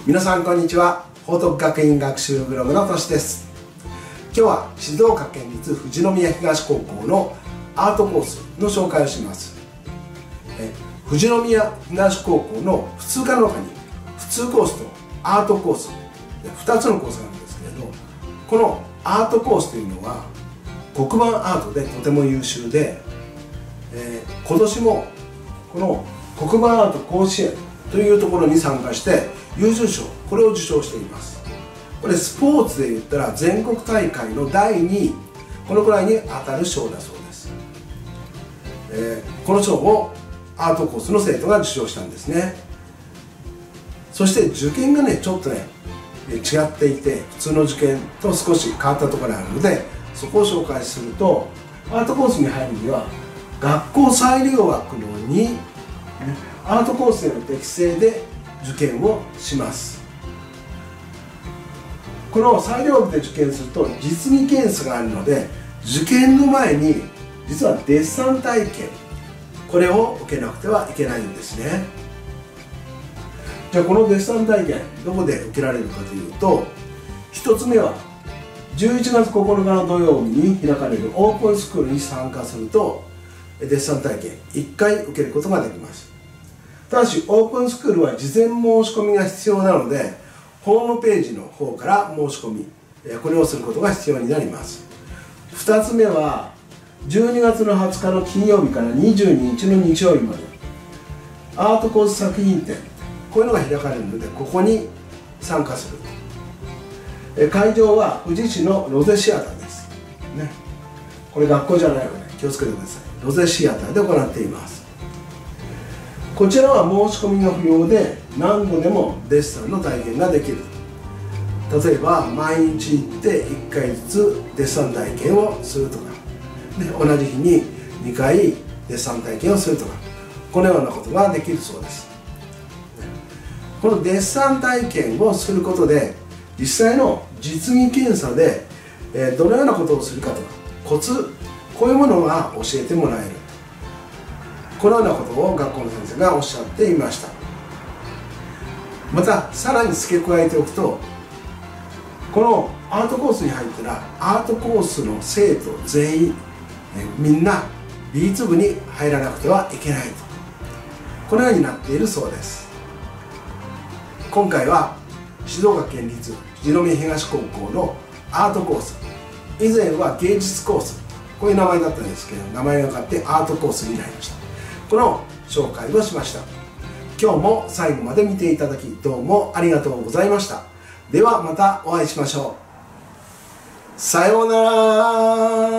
皆さんこんにちは。報徳学院学習ブログのとしです。今日は静岡県立富士宮東高校のアートコースの紹介をします。富士宮東高校の普通科の中に普通コースとアートコース2つのコースがあるんですけれど、このアートコースというのは黒板アートでとても優秀で、今年もこの黒板アート甲子園というところに参加して優秀賞これを受賞しています。これスポーツで言ったら全国大会の第2位このくらいに当たる賞だそうです。この賞をアートコースの生徒が受賞したんですね。そして受験がねちょっとね違っていて、普通の受験と少し変わったところがあるので、そこを紹介すると、アートコースに入るには学校裁量枠の2アートコースへの適正で受験をします。この裁量枠で受験すると実技検査があるので、受験の前に実はデッサン体験これを受けなくてはいけないんですね。じゃあこのデッサン体験どこで受けられるかというと、1つ目は11月9日の土曜日に開かれるオープンスクールに参加するとデッサン体験1回受けることができます。ただしオープンスクールは事前申し込みが必要なので、ホームページの方から申し込みこれをすることが必要になります。2つ目は12月の20日の金曜日から22日の日曜日までアートコース作品展こういうのが開かれるので、ここに参加する。会場は富士市のロゼシアターです、ね、これ学校じゃないので気をつけてください。ロゼシアターで行っています。こちらは申し込みが不要で何度でもデッサンの体験ができる。例えば毎日行って1回ずつデッサン体験をするとか、で同じ日に2回デッサン体験をするとか、このようなことができるそうです。このデッサン体験をすることで実際の実技検査でどのようなことをするかとかコツこういうものが教えてもらえる。このようなことを学校の先生がおっしゃっていました。またさらに付け加えておくと、このアートコースに入ったらアートコースの生徒全員みんな美術部に入らなくてはいけないと、このようになっているそうです。今回は静岡県立富士宮東高校のアートコース、以前は芸術コースこういう名前だったんですけど、名前が変わってアートコースになりました。この紹介をしました。今日も最後まで見ていただきどうもありがとうございました。ではまたお会いしましょう。さようなら。